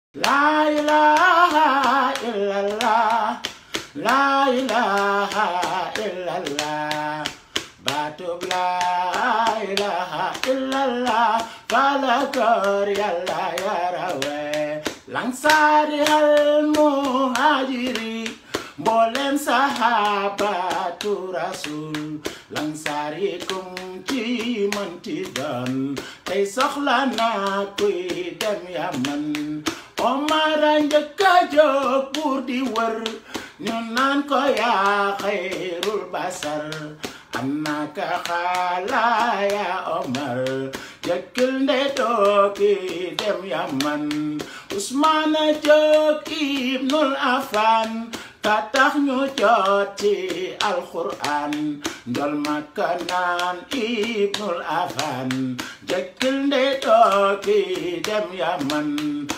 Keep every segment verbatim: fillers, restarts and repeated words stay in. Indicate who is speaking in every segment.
Speaker 1: La ilaha illallah, la ilaha illallah, batub la ilaha illallah, falakor yalla yarawe, langsari al muhajiri, bolem sahabatu rasul, langsari kum ci manti dan, tay soxla na kuy dem Yaman. Omar njëkk a jóg pour di wër ñu naan ko yaa xayrul basar annaka xaala yaa Omar jëkkil nde dooki dem Yaman Usmaan jóg ibnul Affan ka tax ñu jot ci alquran ndol Makka naan ibnul Affan jëkkil nde dooki dem Yaman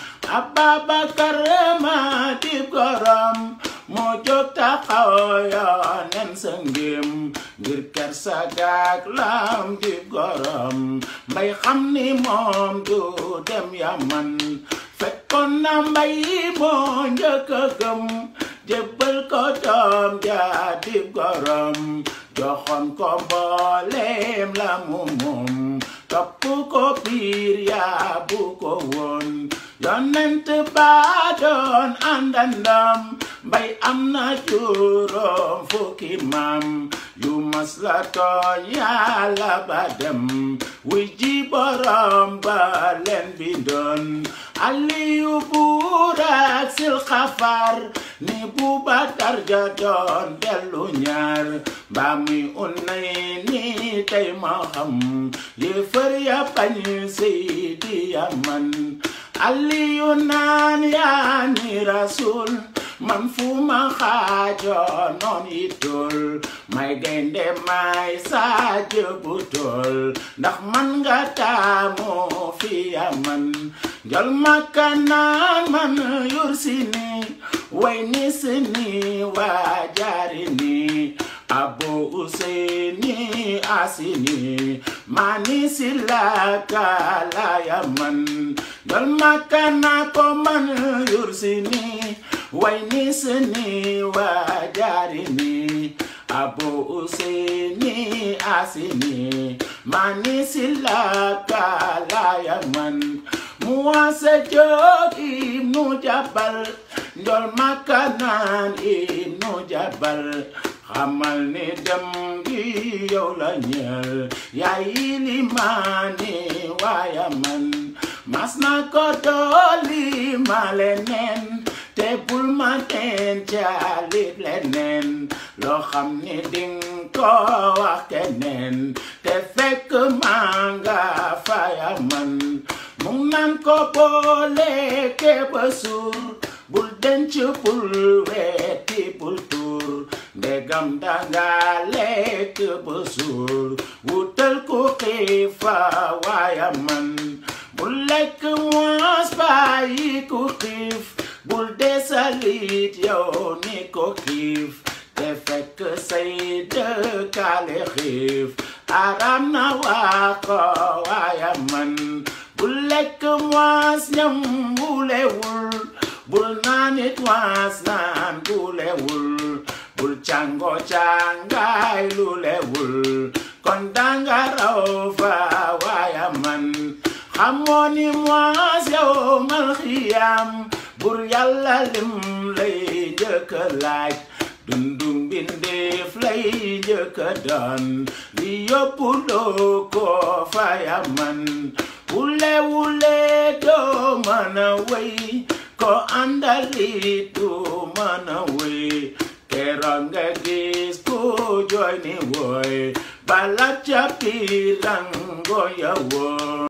Speaker 1: Ababakar ma di gorom moo jóg taxaw Yonent sa ngëm ngir kersa gaak lam di gorom mbay xam ni moom du dem Yaman fekkoon na mbay moo njëkk a gëm jébbal ko doom ja di gorom joxoon ko mbooleem la mu moom topp ko biir yaa bu ko woon Yonent ba doon àndandam mbay am na juróom fukki maam yu mas la tooñ Yàlla ba dem wuy ji borom ba leen bindoon Aliyu buur ak Sil Xafar ni Bubakar ja doon dellu ñaar ba muy unnay ni tey ma xam yéefar ya bañ Seydi Yaman Aliyu naan yaa ni rasul man fu ma xaajoo noon yi tool may gaynde may saaj bu tool ndax man nga taamu fi Yaman njol Makka naan man yursini way ni sini waa jaari ni Abu Useyni asini mani silaka la Yaman njol Makka na ko man yursini way ni sini waa jaari ni Abu Useyni asini mani silaka la Yaman Muasa jóg Ibnu Jabal njol Makka naan Ibnu Jabal xamal ni dem gi yow la ñeel yaay limaani waa Yaman mas na ko dooli ma leneen te bul ma teen caalit leneen loo xam ni ding ko wax keneen te fekk maa nga fa Yaman mu naan ko boole ke ba suur bul denc bul weeti bul tuur ndegam danga lekk ba suur wutal ko xiifa waa Yaman bul lekk moos bàyyi ko xiif bul desalit yow ni ko xiif te fekk say dëkkaale xiif aram na waa ko waa Yaman bul lekk moos ñam wulewul bul naanit waas naan bulewul bul cango cangaay lulewul kon danga raw fa waa Yaman xamoo ni moos yow mal xiyam bur Yàlla lim lay njëkk a laaj dundum bindeef lay njëkk a doon li yóbbu loo ko fa Yaman wule wule doo mën a wéy ko àndali doo mën a wéy keroog nga gis ku jooy ni wooy bala ca biir rango ya woo